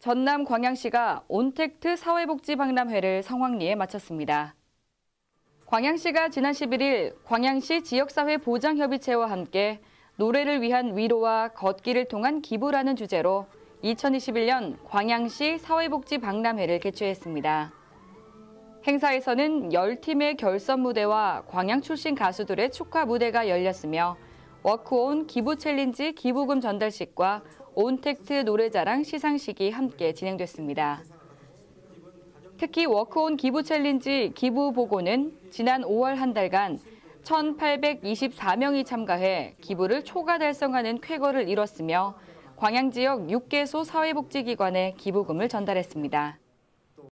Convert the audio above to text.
전남 광양시가 온택트 사회복지박람회를 성황리에 마쳤습니다. 광양시가 지난 11일 광양시 지역사회보장협의체와 함께 노래를 위한 위로와 걷기를 통한 기부라는 주제로 2021년 광양시 사회복지박람회를 개최했습니다. 행사에서는 10팀의 결선 무대와 광양 출신 가수들의 축하 무대가 열렸으며 워크온 기부 챌린지 기부금 전달식과 온택트 노래자랑 시상식이 함께 진행됐습니다. 특히 워크온 기부 챌린지 기부 보고는 지난 5월 한 달간 1,824명이 참가해 기부를 초과 달성하는 쾌거를 이뤘으며 광양 지역 6개소 사회복지기관에 기부금을 전달했습니다.